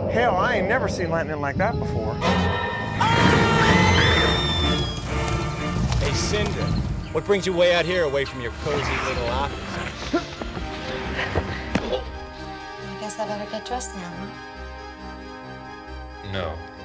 Hell, I ain't never seen lightning like that before. Hey, Cinder, what brings you way out here away from your cozy little office? I guess I better get dressed now, huh? No.